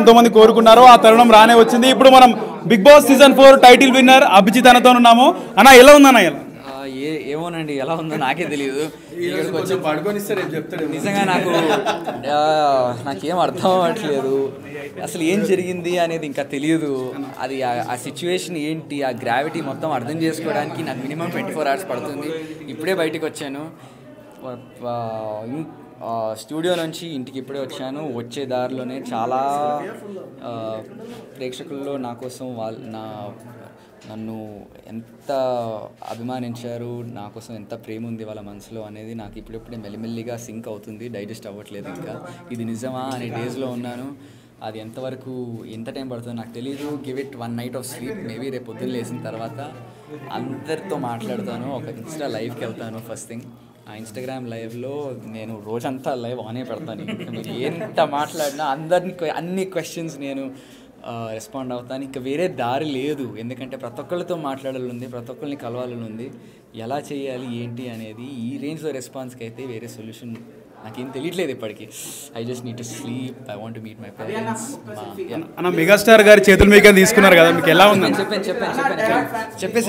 ఎంతో మంది కోరుకున్నారో ఆ తరుణం రానే వచ్చింది. ఇప్పుడు మనం Bigg Boss season 4 title winner Abhijeet అన్నతో ఉన్నాము. అన్న ఎలా ఉందన్న? ఏమోనండి, ఎలా ఉందో నాకే తెలియదు. నిజంగా నాకేం అర్థం అవ్వట్లేదు. అసలు ఏం జరిగింది అనేది ఇంకా తెలియదు. అది ఆ సిచ్యువేషన్ ఏంటి, ఆ గ్రావిటీ మొత్తం అర్థం చేసుకోవడానికి నాకు మినిమం 24 hours పడుతుంది. ఇప్పుడే బయటకు వచ్చాను, స్టూడియో నుంచి ఇంటికి ఇప్పుడే వచ్చాను. వచ్చే దారిలోనే చాలా ప్రేక్షకుల్లో నా కోసం నన్ను ఎంత అభిమానించారు, నా కోసం ఎంత ప్రేమ ఉంది వాళ్ళ మనసులో అనేది నాకు ఇప్పుడిప్పుడే మెల్లిమెల్లిగా సింక్ అవుతుంది. డైజెస్ట్ అవ్వట్లేదు. ఇంకా ఇది నిజమా అనే డేస్లో ఉన్నాను. అది ఎంతవరకు ఎంత టైం పడుతుందో నాకు తెలీదు. Give it 1 night of sleep. Maybe రేపు పొద్దున్న లేచిన తర్వాత అందరితో మాట్లాడతాను. ఒక ఇన్స్టా లైవ్కి వెళ్తాను. ఫస్ట్ థింగ్ ఆ ఇన్స్టాగ్రామ్ లైవ్లో నేను రోజంతా లైవ్ ఆనే పెడతాను. మీరు ఎంత మాట్లాడినా అన్ని క్వశ్చన్స్ నేను రెస్పాండ్ అవుతాను. ఇంకా వేరే దారి లేదు. ఎందుకంటే ప్రతి ఒక్కరితో మాట్లాడాలని ఉంది, ప్రతి ఒక్కరిని కలవాలని ఉంది. ఎలా చేయాలి ఏంటి అనేది ఈ రేంజ్లో రెస్పాన్స్కి అయితే వేరే సొల్యూషన్ నాకేం తెలియట్లేదు ఇప్పటికీ. I just need to sleep. I want to meet my parents. అన్న మెగాస్టార్ గారి చేతుల మీద తీసుకున్నారు కదా, మీకు ఎలా ఉంది? చెప్పేసి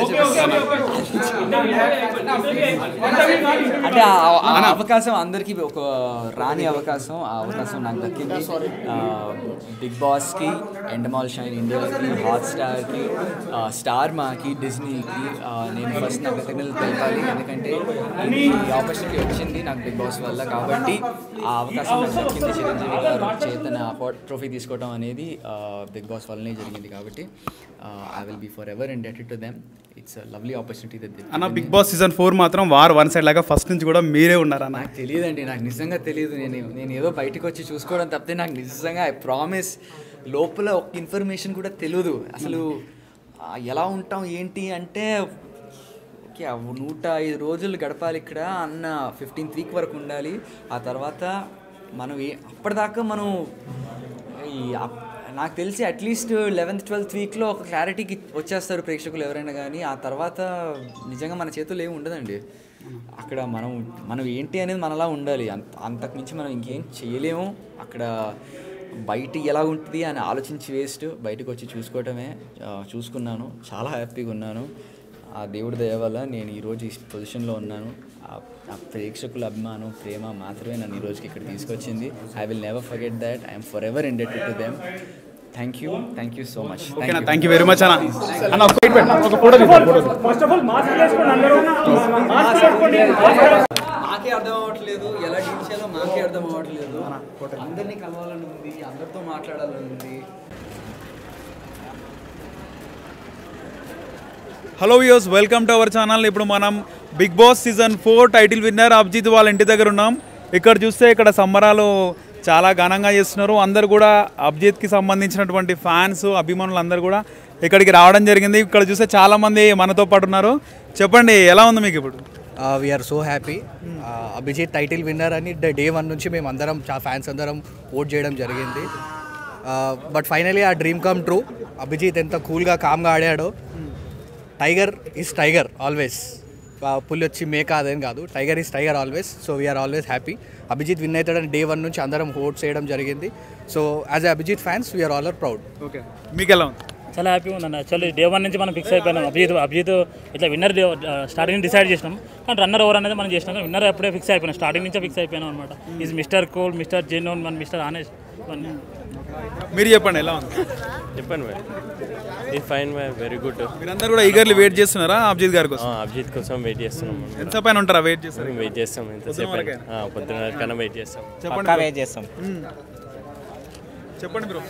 అంటే ఆ అవకాశం అందరికీ ఒక రాని అవకాశం. ఆ అవకాశం నాకు దక్కింది. బిగ్ బాస్కి, ఎండమాల్ షైన్ ఇండియాకి, హాట్స్టార్కి, స్టార్ మాకి, డిజ్నీకి నేను ఫస్ట్ నాకు కృతజ్ఞతలు తెలపాలి. ఎందుకంటే ఈ ఆపర్చునిటీ వచ్చింది నాకు బిగ్ బాస్ వల్ల. కాబట్టి ఆ అవకాశం నాకు దక్కింది. చిరంజీవి గారు చేతన ట్రోఫీ తీసుకోవడం అనేది బిగ్ బాస్ వల్లనే జరిగింది. కాబట్టి I will be forever indebted to them. It's a lovely opportunity that they. అన్న బిగ్ బాస్ సీజన్ 4 మాత్రం వార్ వన్ సైడ్ లాగా ఫస్ట్ నుంచి కూడా మీరే ఉన్నారా? నాకు తెలియదండి, నాకు నిజంగా తెలియదు. నేను ఏదో బయటకు వచ్చి చూసుకోవడం తప్పితే నాకు నిజంగా ఐ ప్రామిస్ లోపల ఒక ఇన్ఫర్మేషన్ కూడా తెలియదు. అసలు ఎలా ఉంటాం ఏంటి అంటే ఓకే 105 రోజులు గడపాలి ఇక్కడ అన్న 15th week వరకు ఉండాలి. ఆ తర్వాత మనం అప్పటిదాకా మనం నాకు తెలిసి అట్లీస్ట్ 11th 12th weekలో ఒక క్లారిటీకి వచ్చేస్తారు ప్రేక్షకులు ఎవరైనా కానీ. ఆ తర్వాత నిజంగా మన చేతుల్లో ఏమి ఉండదండి. అక్కడ మనం ఏంటి అనేది మనలా ఉండాలి. అంతకుమించి మనం ఇంకేం చేయలేము. అక్కడ బయట ఎలా ఉంటుంది అని ఆలోచించి వేస్ట్. బయటకు వచ్చి చూసుకోవటమే. చూసుకున్నాను, చాలా హ్యాపీగా ఉన్నాను. ఆ దేవుడి దయ వల్ల నేను ఈరోజు ఈ పొజిషన్లో ఉన్నాను. ఆ ప్రేక్షకుల అభిమానం, ప్రేమ మాత్రమే నన్ను ఈరోజుకి ఇక్కడ తీసుకొచ్చింది. I will never forget that. I'm forever indebted to them. Thank you so much. Thank you very much అన్న. మాకే అర్థం అవ్వట్లేదు, ఎలా డీల్ చేయాలో మాకే అర్థం అవ్వట్లేదు. అందరినీ కలవాలని ఉంది, అందరితో మాట్లాడాలని ఉంది. Hello viewers, welcome to our channel. ఇప్పుడు మనం Bigg Boss season 4 title winner Abhijeet వాళ్ళ ఇంటి దగ్గర ఉన్నాం. ఇక్కడ చూస్తే ఇక్కడ సంబరాలు చాలా ఘనంగా చేస్తున్నారు. అందరు కూడా అభిజిత్కి సంబంధించినటువంటి ఫ్యాన్స్, అభిమానులు అందరూ కూడా ఇక్కడికి రావడం జరిగింది. ఇక్కడ చూస్తే చాలామంది మనతో పాటు ఉన్నారు. చెప్పండి, ఎలా ఉంది మీకు ఇప్పుడు? We're so happy. Abhijeet title winner అని డే 1 నుంచి మేము అందరం ఫ్యాన్స్ అందరం ఓట్ చేయడం జరిగింది. బట్ ఫైనలీ ఆ డ్రీమ్ కమ్ ట్రూ. అభిజిత్ ఎంత కూల్గా కామ్గా ఆడాడో. Tiger is tiger always. పులి వచ్చి మేక అదేం కాదు, tiger is tiger always. So we're always happy. Abhijeet win అవుతాడని డే 1 నుంచి అందరం ఓట్ చేయడం జరిగింది. So as a Abhijeet fans we're all are proud. Okay, మీకు ఎలా ఉంది? చాలా హ్యాపీగా ఉందండి. యాక్చువల్లీ డే 1 నుంచి మనం ఫిక్స్ అయిపోయినాం. అభిజిత్ ఇట్లా విన్నర్ స్టార్టింగ్ డిసైడ్ చేసినాం, కానీ రన్నర్ ఓవర్ అనేది మనం చేసినాం. విన్నర్ అప్పుడే ఫిక్స్ అయిపోయినాం, స్టార్టింగ్ నుంచే ఫిక్స్ అయిపోయినాం అనమాట. Is mister cool, mister genuine, mister honest. మీరు చెప్పండి, ఎలా ఉంది? చెప్పండి భాయ్. ఈ ఫైన్ భాయ్, వెరీ గుడ్. మీరందరూ కూడా ఈగర్లీ వెయిట్ చేస్తున్నారా అభిజిత్ గారి కోసం? అభిజిత్ కోసం వెయిట్ చేస్తున్నాం. ఎంత పైన ఉంటారా వెయిట్ చేస్తారు? వెయిట్ చేస్తాం, ఎంతసేపు పొద్దున కన్నా వెయిట్ చేస్తాం. పక్కా వెయిట్ చేస్తాం. చెప్పండి బ్రో,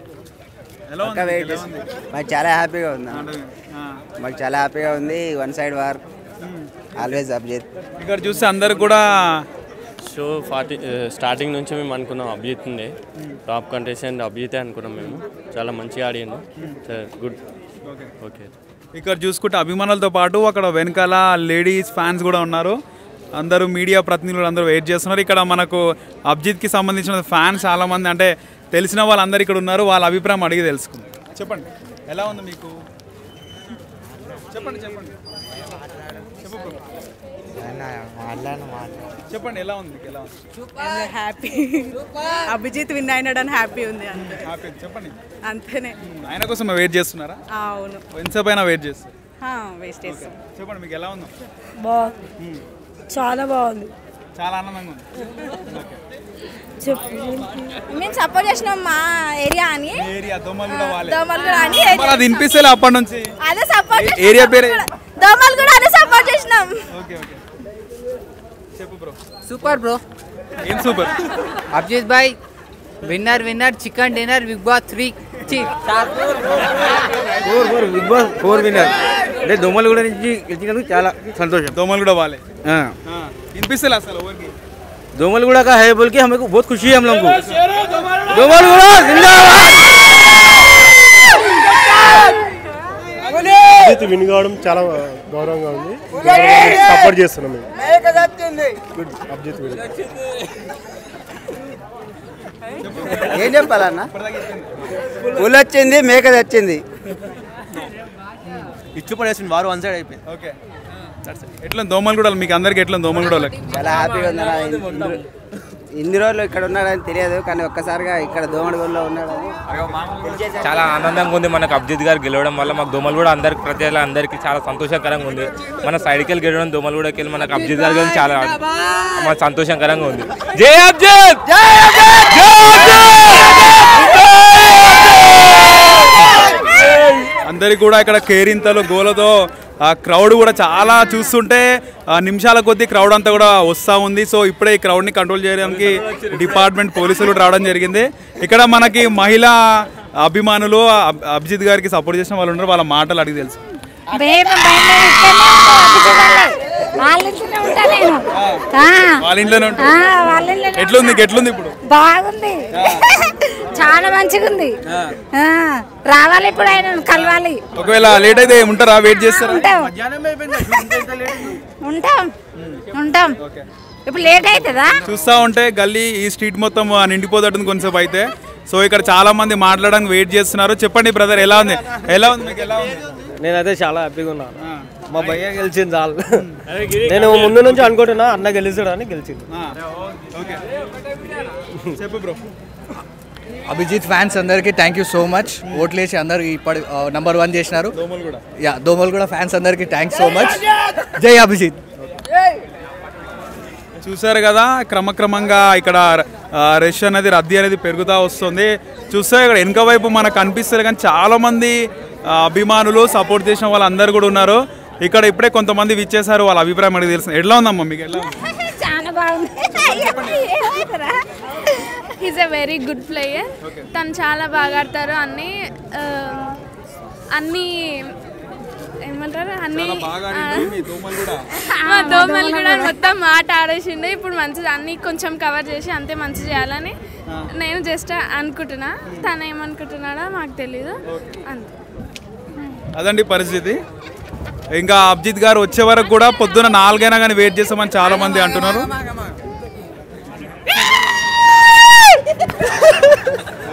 మాకు చాలా హ్యాపీగా ఉంది. మాకు చాలా హ్యాపీగా ఉంది. 1 side వార్ ఆల్వేస్ అభిజిత్. ఇక్కడ చూస్తే అందరు కూడా షో స్టార్టింగ్ నుంచి మేము అనుకున్నాం అభిజిత్ ఉండే టాప్ కంటెస్టెంట్ అభిజితే అనుకున్నాం మేము. చాలా మంచిగా ఆడిండు, గుడ్. ఓకే, ఇక్కడ చూసుకుంటే అభిమానులతో పాటు అక్కడ వెనకాల లేడీస్ ఫ్యాన్స్ కూడా ఉన్నారు. అందరూ మీడియా ప్రతినిధులు అందరూ వెయిట్ చేస్తున్నారు. ఇక్కడ మనకు అభిజిత్కి సంబంధించిన ఫ్యాన్స్ చాలామంది, అంటే తెలిసిన వాళ్ళందరూ ఇక్కడ ఉన్నారు. వాళ్ళ అభిప్రాయం అడిగి తెలుసుకుందాం. చెప్పండి, ఎలా ఉంది మీకు? చెప్పండి. చెప్పండి ఎలా ఉంది మీకు? ఎలా ఉంది? హ్యాపీ అభిజిత్ విన్ అయినాడని హ్యాపీ ఉంది అంతే. హ్యాపీ చెప్పండి. అంతేనే. ఆయన కోసం వెయిట్ చేస్తున్నారా? అవును. ఎంతసేపు అయినా వెయిట్ చేస్తారు? వేస్ట్ చేస్తాం. చెప్పండి మీకు ఎలా ఉందో? బాగుంది, చాలా బాగుంది, చాలా ఆనందంగా ఉంది. మేము సపోర్ట్ చేసినాం మా ఏరియా అని. ఏరియా దోమలు అని మరి అది వినిపిస్తే అప్పటి నుంచి అదే సపోర్ట్ ఏరియా పేరు దోమలు కూడా అదే సపోర్ట్ చేసినాం. ఓకే ఓకే చెప్పు బ్రో. Super bro. ఏం సూపర్? అభిజిత్ భాయ్ winner chicken dinner Bigg Boss 3 Bigg Boss 4 winner అంటే దోమలగూడ నుంచి గెలిచినందుకు చాలా సంతోషం. దోమలగూడ वाले వినిపిస్తే అసలు ఎవరికి? दोमलगुड़ा का है बोल के हमें को बहुत खुशी है हम लोग को. दोमलगुड़ा जिंदाबाद. అభిజిత్ విన్ కావడం చాలా గౌరవంగా ఉంది. సపోర్ట్ చేస్తున్నాం మేము. Good Abhijeet win. ఏం చెప్పాలన్నా? పుల్ వచ్చింది, మేక తెచ్చింది. ఇచ్చు పడేసింది వారు వన్ సైడ్ అయిపోయింది. ఓకే ఎట్లా దోమలగూడ మీకు అందరికి ఎట్లా దోమలగూడ? చాలా హ్యాపీగా ఉందన్నా. ఇన్ని రోజులు ఇక్కడ ఉన్నాడని తెలియదు, కానీ ఒక్కసారిగా ఇక్కడ దోమలగూడలో ఉన్నాడని చాలా ఆనందంగా ఉంది. మనకు అభిజిత్ గారు గెలవడం వల్ల మాకు దోమలగూడ అందరికి ప్రజలందరికీ చాలా సంతోషకరంగా ఉంది. మన సైడ్కి వెళ్ళి గెలవడం దోమలగూడకి వెళ్ళి మనకు అభిజిత్ గారు గెలవడం చాలా మన సంతోషకరంగా ఉంది. జై అభిజిత్. అందరికి కూడా ఇక్కడ కేరింతలు గోలతో ఆ క్రౌడ్ కూడా చాలా చూస్తుంటే నిమిషాల కొద్దీ క్రౌడ్ అంతా కూడా వస్తూ ఉంది. సో ఇప్పుడే ఈ క్రౌడ్ని కంట్రోల్ చేయడానికి డిపార్ట్మెంట్ పోలీసులు రావడం జరిగింది. ఇక్కడ మనకి మహిళా అభిమానులు అభిజిత్ గారికి సపోర్ట్ చేసిన వాళ్ళు ఉన్నారు. వాళ్ళ మాటలు అడిగి తెలుసు. వాళ్ళ ఇంట్లోనే ఉంటారు. ఎట్లుంది ఇప్పుడు? బాగుంది, చాలా మంచిగా ఉంది. రావాలి ఇప్పుడు, ఆయన కలవాలి. ఒకవేళ లేట్ అయితే ఉంటారా? వెయిట్ చేస్తారా? ఉంటాం. ఇప్పుడు లేట్ అవుతుందా? చూస్తూ ఉంటే గల్లీ ఈ స్ట్రీట్ మొత్తం నిండిపోతుంది కొంచెంసేపు అయితే. సో ఇక్కడ చాలా మంది మాట్లాడడానికి వెయిట్ చేస్తున్నారు. చెప్పండి బ్రదర్, ఎలా ఉంది మీకు? ఎలా ఉంది? నేనైతే చాలా హ్యాపీగా ఉన్నాను. మా భయ్య గెలిచింది చాలు. నేను ముందు నుంచి అనుకుంటున్నా అన్న గెలిచాడని గెలిచింది. చెప్పు బ్రో. అభిజిత్ ఫ్యాన్స్ అందరికీ థ్యాంక్ యూ సో మచ్. ఓట్లేసి అందరు ఇప్పటి నంబర్ 1 చేసినారు. దోమలగూడ ఫ్యాన్స్ అందరికీ థ్యాంక్స్ సో మచ్. జై అభిజిత్. చూసారు కదా, క్రమక్రమంగా ఇక్కడ రష్ అనేది రద్దీ అనేది పెరుగుతూ వస్తుంది. చూస్తే ఇక్కడ వెనుక వైపు మనకు కనిపిస్తారు, కానీ చాలామంది అభిమానులు సపోర్ట్ చేసిన వాళ్ళందరూ కూడా ఉన్నారు. ఇక్కడ ఇప్పుడే కొంతమంది విచ్చేసారు. వాళ్ళ అభిప్రాయం అడిగి తెలుసు. ఎట్లా ఉందమ్మా మీకు? ఎలా ఉంది? చాలా బాగుంది. Is a very good player. తను చాలా బాగా ఆడతారు. అన్ని ఏమంటారు, అన్ని దోమలు కూడా మొత్తం ఆట ఆడేసిండు. ఇప్పుడు మంచిది, అన్ని కొంచెం కవర్ చేసి అంతే మంచి చేయాలని నేను జస్ట్ అనుకుంటున్నా. తను ఏమనుకుంటున్నాడో మాకు తెలీదు. అంతే, అదండి పరిస్థితి. ఇంకా అభిజిత్ గారు వచ్చే వరకు కూడా పొద్దున 4 అయినా కానీ వెయిట్ చేస్తామని చాలా మంది అంటున్నారు.